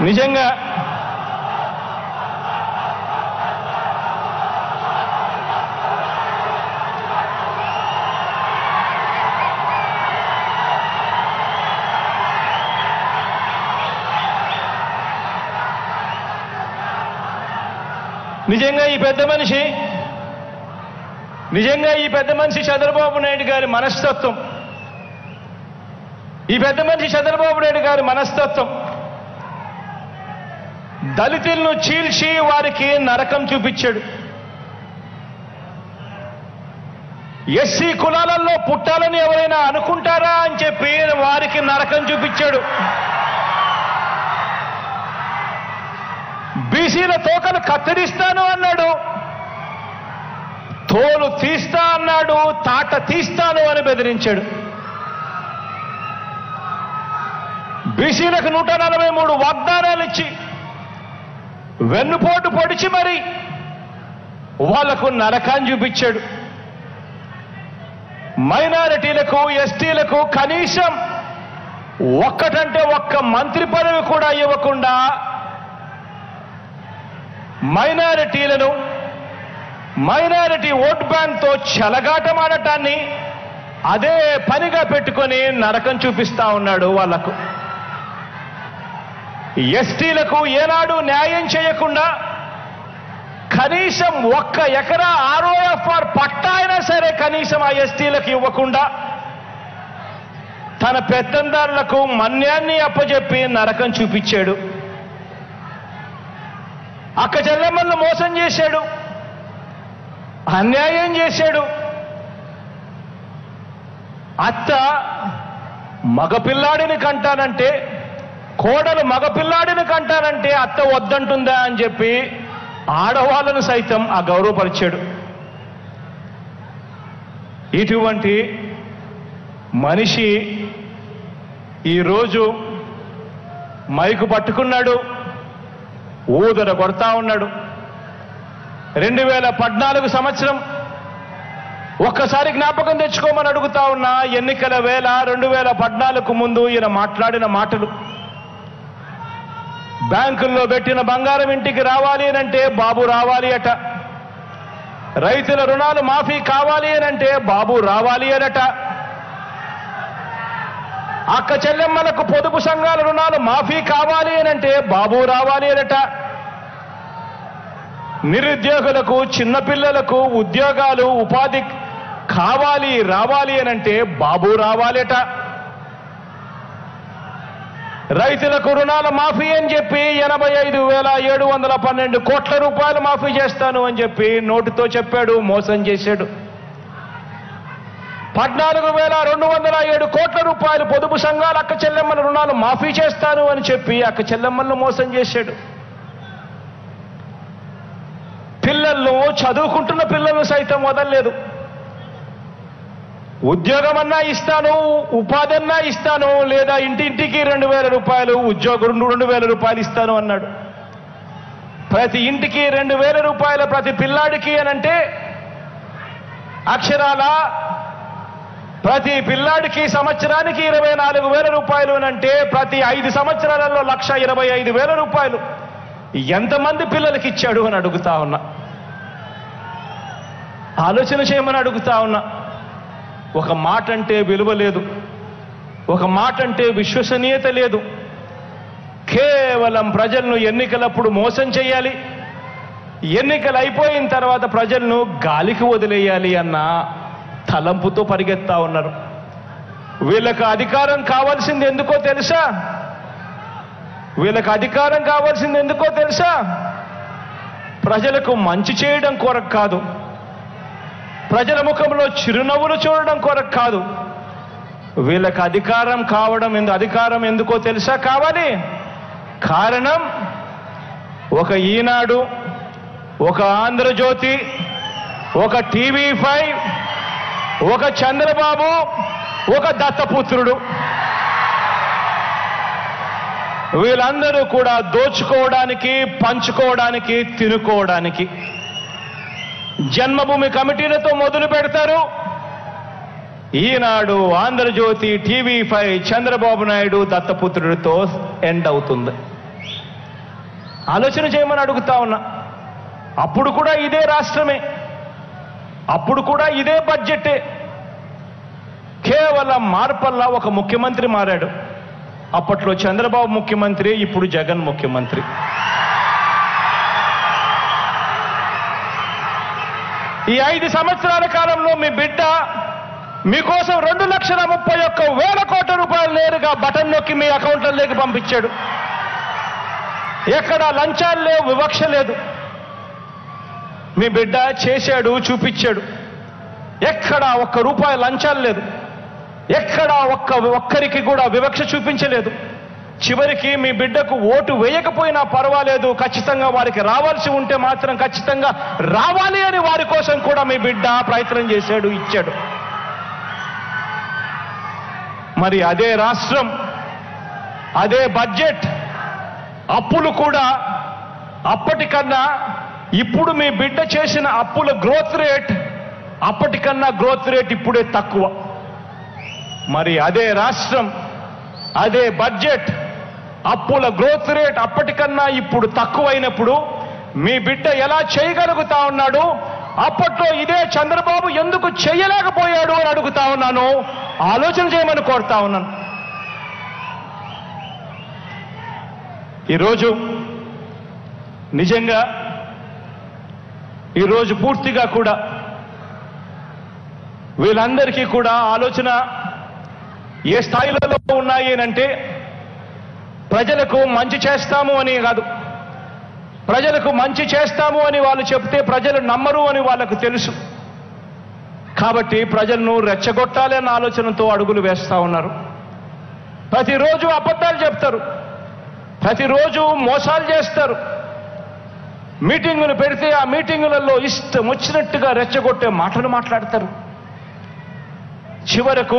నిజంగా ఈ పెద్ద మనిషి చంద్రబాబు నాయుడు గారి మనస్తత్వం, దళితులను చీల్చి వారికి నరకం చూపించాడు. ఎస్సీ కులాలలో పుట్టాలని ఎవరైనా అనుకుంటారా అని చెప్పి వారికి నరకం చూపించాడు. బీసీల తోకలు కత్తిరిస్తాను అన్నాడు, తోలు తీస్తా అన్నాడు, తాట తీస్తాను అని బెదిరించాడు. బీసీలకు 143 వాగ్దానాలు ఇచ్చి వెన్నుపోటు పొడిచి మరి వాళ్లకు నరకాన్ని చూపించాడు. మైనారిటీలకు, ఎస్టీలకు కనీసం ఒక్కటంటే ఒక్క మంత్రి పదవి కూడా ఇవ్వకుండా మైనారిటీ ఓట్ బ్యాంక్తో చెలగాటమాడటాన్ని అదే పనిగా పెట్టుకొని నరకం చూపిస్తా ఉన్నాడు వాళ్లకు. ఎస్టీలకు ఏనాడు న్యాయం చేయకుండా కనీసం 1 ఎకరా ROFR పట్టా అయినా సరే కనీసం ఆ ఎస్టీలకు ఇవ్వకుండా తన పెత్తందారులకు మన్యాన్ని అప్పజెప్పి నరకం చూపించాడు. అక్క చెల్లెమ్మలను మోసం చేశాడు, అన్యాయం చేశాడు. అత్త మగపిల్లాడిని కంటానంటే, కోడలు మగపిల్లాడిని కంటానంటే అత్త వద్దంటుందా అని చెప్పి ఆడవాళ్ళను సైతం అగౌరవపరిచాడు. ఇటువంటి మనిషి ఈరోజు మైకు పట్టుకున్నాడు, ఊదర కొడతా ఉన్నాడు. 2014 సంవత్సరం ఒక్కసారి జ్ఞాపకం తెచ్చుకోమని అడుగుతా ఉన్నా. ఎన్నికల వేళ 2014 ముందు ఈయన మాట్లాడిన మాటలు, బ్యాంకుల్లో పెట్టిన బంగారం ఇంటికి రావాలి అనంటే బాబు రావాలి అట, రైతుల రుణాలు మాఫీ కావాలి అనంటే బాబు రావాలి అనట, అక్క చెల్లెమ్మలకు పొదుపు సంఘాల రుణాలు మాఫీ కావాలి అనంటే బాబు రావాలి అనట, నిరుద్యోగులకు, చిన్నపిల్లలకు ఉద్యోగాలు, ఉపాధి కావాలి రావాలి అనంటే బాబు రావాలట, రైతులకు రుణాల మాఫీ అని చెప్పి 85,712 కోట్ల రూపాయలు మాఫీ చేస్తాను అని చెప్పి నోటితో చెప్పాడు, మోసం చేశాడు. 14,207 కోట్ల రూపాయలు పొదుపు సంఘాల అక్క చెల్లెమ్మల రుణాలు మాఫీ చేస్తాను అని చెప్పి అక్క చెల్లెమ్మలను మోసం చేశాడు. పిల్లలను, చదువుకుంటున్న పిల్లలను సైతం వదలలేదు. ఉద్యోగమన్నా ఇస్తాను, ఉపాధి అన్నా ఇస్తాను, లేదా ఇంటింటికి 2,000 రూపాయలు ఉద్యోగం 2,000 రూపాయలు ఇస్తాను అన్నాడు. ప్రతి ఇంటికి 2,000 రూపాయల ప్రతి పిల్లాడికి అనంటే అక్షరాల ప్రతి పిల్లాడికి సంవత్సరానికి 24,000 రూపాయలు అనంటే ప్రతి 5 సంవత్సరాలలో 1,25,000 రూపాయలు ఎంతమంది పిల్లలకి ఇచ్చాడు అని అడుగుతా ఉన్నా. ఆలోచన చేయమని అడుగుతా ఉన్నా. ఒక మాట అంటే విలువ లేదు, ఒక మాట అంటే విశ్వసనీయత లేదు. కేవలం ప్రజలను ఎన్నికలప్పుడు మోసం చేయాలి, ఎన్నికలు అయిపోయిన తర్వాత ప్రజలను గాలికి వదిలేయాలి అన్న తలంపుతో పరిగెత్తా ఉన్నారు. వీళ్ళకు అధికారం కావాల్సింది ఎందుకో తెలుసా? ప్రజలకు మంచి చేయడం కొరకు కాదు, ప్రజల ముఖంలో చిరునవ్వులు చూడడం కొరకు కాదు. వీళ్ళకి అధికారం ఎందుకో తెలుసా కావాలి? కారణం ఒక ఈనాడు, ఒక ఆంధ్రజ్యోతి, ఒక TV5, ఒక చంద్రబాబు, ఒక దత్తపుత్రుడు, వీళ్ళందరూ కూడా దోచుకోవడానికి, పంచుకోవడానికి, తినుకోవడానికి. జన్మభూమి కమిటీలతో మొదలు పెడతారు, ఈనాడు, ఆంధ్రజ్యోతి, TV5, చంద్రబాబు నాయుడు, దత్తపుత్రుడితో ఎండ్ అవుతుంది. ఆలోచన చేయమని అడుగుతా ఉన్నా. అప్పుడు కూడా ఇదే రాష్ట్రమే, అప్పుడు కూడా ఇదే బడ్జెటే. కేవలం మార్పల్లా ఒక ముఖ్యమంత్రి మారాడు. అప్పట్లో చంద్రబాబు ముఖ్యమంత్రి, ఇప్పుడు జగన్ ముఖ్యమంత్రి. ఈ 5 సంవత్సరాల కాలంలో మీ బిడ్డ మీకోసం 2,31,000 కోట్ల రూపాయలు నేరుగా బటన్ నొక్కి మీ అకౌంట్లలోకి పంపించాడు. ఎక్కడ లంచాలు లేవు, వివక్ష లేదు. మీ బిడ్డ చేశాడు, చూపించాడు. ఎక్కడ ₹1 లంచాలు లేదు, ఎక్కడ ఒక్కరికి కూడా వివక్ష చూపించలేదు. చివరికి మీ బిడ్డకు ఓటు వేయకపోయినా పర్వాలేదు, ఖచ్చితంగా వారికి రావాల్సి ఉంటే మాత్రం ఖచ్చితంగా రావాలి అని వారి కోసం కూడా మీ బిడ్డ ప్రయత్నం చేశాడు, ఇచ్చాడు. మరి అదే రాష్ట్రం, అదే బడ్జెట్, అప్పులు కూడా అప్పటికన్నా ఇప్పుడు మీ బిడ్డ చేసిన అప్పుల గ్రోత్ రేట్ అప్పటికన్నా గ్రోత్ రేట్ ఇప్పుడే తక్కువ. మరి అదే రాష్ట్రం, అదే బడ్జెట్, అప్పుల గ్రోత్ రేట్ అప్పటికన్నా ఇప్పుడు తక్కువైనప్పుడు మీ బిడ్డ ఎలా చేయగలుగుతా ఉన్నాడు? అప్పట్లో ఇదే చంద్రబాబు ఎందుకు చేయలేకపోయాడు అని అడుగుతా ఉన్నాను. ఆలోచన చేయమని కోరుతా ఉన్నాను. ఈరోజు నిజంగా ఈరోజు పూర్తిగా కూడా వీళ్ళందరికీ కూడా ఆలోచన ఏ స్థాయిలో ఉన్నాయి అంటే ప్రజలకు మంచి చేస్తాము అని కాదు. ప్రజలకు మంచి చేస్తాము అని వాళ్ళు చెప్తే ప్రజలు నమ్మరు అని వాళ్ళకు తెలుసు. కాబట్టి ప్రజలను రెచ్చగొట్టాలి అన్న ఆలోచనతో అడుగులు వేస్తా ఉన్నారు. ప్రతిరోజు అబద్ధాలు చెప్తారు, ప్రతిరోజు మోసాలు చేస్తారు. మీటింగులు పెడితే ఆ మీటింగులలో ఇష్టం వచ్చినట్టుగా రెచ్చగొట్టే మాటలు మాట్లాడతారు. చివరకు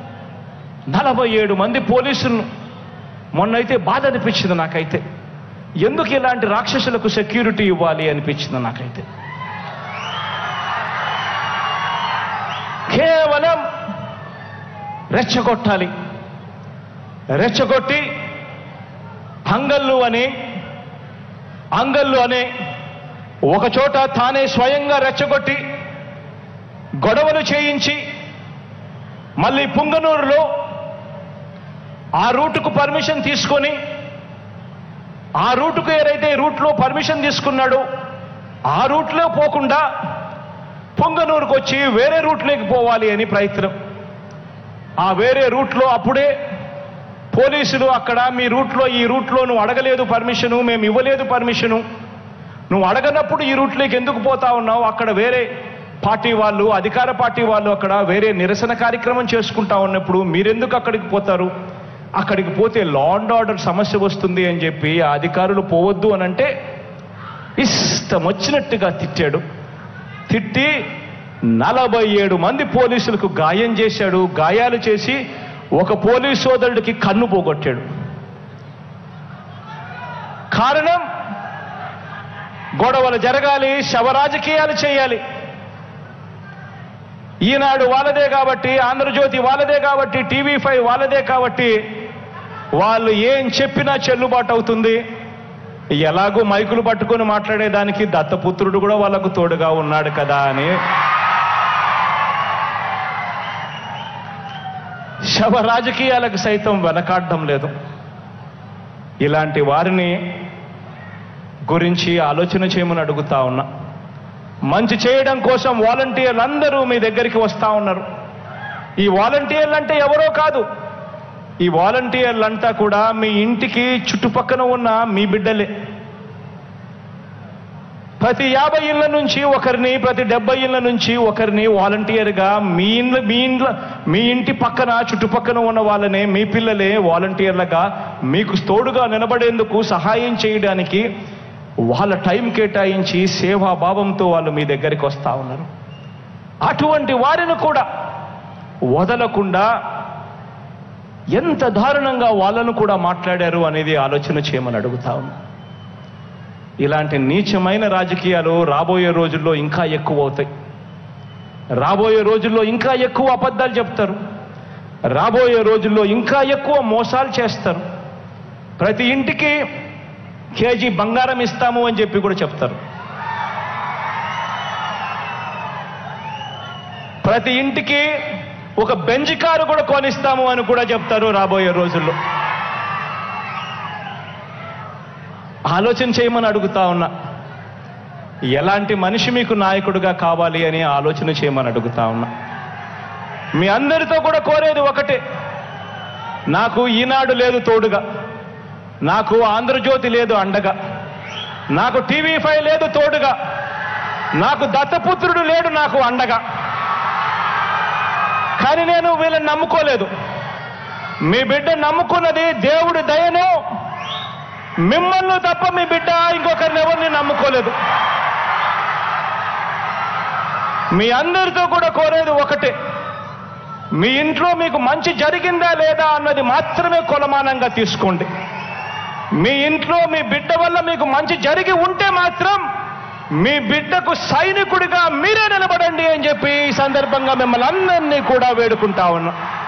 47 మంది పోలీసులను, మొన్నైతే బాధ అనిపించింది నాకైతే. ఎందుకు ఇలాంటి రాక్షసులకు సెక్యూరిటీ ఇవ్వాలి అనిపించింది నాకైతే. కేవలం రెచ్చగొట్టాలి, రెచ్చగొట్టి అంగళ్ళు అనే ఒకచోట తానే స్వయంగా రెచ్చగొట్టి గొడవలు చేయించి మళ్ళీ పుంగనూరులో ఆ రూటుకు పర్మిషన్ తీసుకొని, ఆ రూటుకు ఏదైతే రూట్లో పర్మిషన్ తీసుకున్నాడో ఆ రూట్లో పోకుండా పుంగనూరుకు వచ్చి వేరే రూట్లోకి పోవాలి అని ప్రయత్నం. ఆ వేరే రూట్లో అప్పుడే పోలీసులు అక్కడ మీ రూట్లో, ఈ రూట్లో నువ్వు అడగలేదు పర్మిషను, మేము ఇవ్వలేదు పర్మిషను, నువ్వు అడగనప్పుడు ఈ రూట్లోకి ఎందుకు పోతా ఉన్నావు? అక్కడ వేరే పార్టీ వాళ్ళు, అధికార పార్టీ వాళ్ళు అక్కడ వేరే నిరసన కార్యక్రమం చేసుకుంటా ఉన్నప్పుడు మీరెందుకు అక్కడికి పోతారు? అక్కడికి పోతే లా అండ్ ఆర్డర్ సమస్య వస్తుంది అని చెప్పి ఆ అధికారులు పోవద్దు అని అంటే ఇష్టం వచ్చినట్టుగా తిట్టాడు. తిట్టి 47 మంది పోలీసులకు గాయం చేశాడు. గాయాలు చేసి ఒక పోలీస్ సోదరుడికి కన్ను పోగొట్టాడు. కారణం, గొడవలు జరగాలి, శవ రాజకీయాలు చేయాలి. ఈనాడు వాళ్ళదే కాబట్టి, ఆంధ్రజ్యోతి వాళ్ళదే కాబట్టి, TV5 వాళ్ళదే కాబట్టి వాళ్ళు ఏం చెప్పినా చెల్లుబాటు అవుతుంది. ఎలాగూ మైకులు పట్టుకొని మాట్లాడేదానికి దత్తపుత్రుడు కూడా వాళ్ళకు తోడుగా ఉన్నాడు కదా అని శవ రాజకీయాలకు సైతం వెనకాడడం లేదు. ఇలాంటి వారిని గురించి ఆలోచన చేయమని అడుగుతా ఉన్నా. మంచి చేయడం కోసం వాలంటీర్లు అందరూ మీ దగ్గరికి వస్తా ఉన్నారు. ఈ వాలంటీర్లు అంటే ఎవరో కాదు, ఈ వాలంటీర్లంతా కూడా మీ ఇంటికి చుట్టుపక్కన ఉన్న మీ బిడ్డలే. ప్రతి 50 ఇళ్ల నుంచి ఒకరిని, ప్రతి 70 ఇళ్ల నుంచి ఒకరిని వాలంటీర్గా మీ ఇంటి పక్కన చుట్టుపక్కన ఉన్న వాళ్ళనే, మీ పిల్లలే వాలంటీర్లుగా మీకు తోడుగా నిలబడేందుకు, సహాయం చేయడానికి వాళ్ళ టైం కేటాయించి సేవాభావంతో వాళ్ళు మీ దగ్గరికి వస్తా ఉన్నారు. అటువంటి వారిని కూడా వదలకుండా ఎంత దారుణంగా వాళ్ళను కూడా మాట్లాడారు అనేది ఆలోచన చేయమని అడుగుతా ఉన్నా. ఇలాంటి నీచమైన రాజకీయాలు రాబోయే రోజుల్లో ఇంకా ఎక్కువ అవుతాయి. రాబోయే రోజుల్లో ఇంకా ఎక్కువ అబద్ధాలు చెప్తారు. రాబోయే రోజుల్లో ఇంకా ఎక్కువ మోసాలు చేస్తారు. ప్రతి ఇంటికి కేజీ బంగారం ఇస్తాము అని చెప్పి కూడా చెప్తారు. ప్రతి ఇంటికి ఒక బెంజ్ కారు కూడా కొనిస్తాము అని కూడా చెప్తారు రాబోయే రోజుల్లో. ఆలోచన చేయమని అడుగుతా ఉన్నా. ఎలాంటి మనిషి మీకు నాయకుడిగా కావాలి అని ఆలోచన చేయమని అడుగుతా ఉన్నా. మీ అందరితో కూడా కోరేది ఒకటే, నాకు ఈనాడు లేదు తోడుగా, నాకు ఆంధ్రజ్యోతి లేదు అండగా, నాకు TV5 లేదు తోడుగా, నాకు దత్తపుత్రుడు లేడు నాకు అండగా. కానీ నేను వీళ్ళని నమ్ముకోలేదు. మీ బిడ్డ నమ్ముకున్నది దేవుడి దయను, మిమ్మల్ని తప్ప మీ బిడ్డ ఇంకొకరిని ఎవరిని నమ్ముకోలేదు. మీ అందరితో కూడా కోరేది ఒకటే, మీ ఇంట్లో మీకు మంచి జరిగిందా లేదా అన్నది మాత్రమే కొలమానంగా తీసుకోండి. మీ ఇంట్లో మీ బిడ్డ వల్ల మీకు మంచి జరిగి ఉంటే మాత్రం మీ బిడ్డకు సైనికుడిగా మీరే నిలబడండి అని చెప్పి ఈ సందర్భంగా మిమ్మల్ని అందరినీ కూడా వేడుకుంటా ఉన్నా.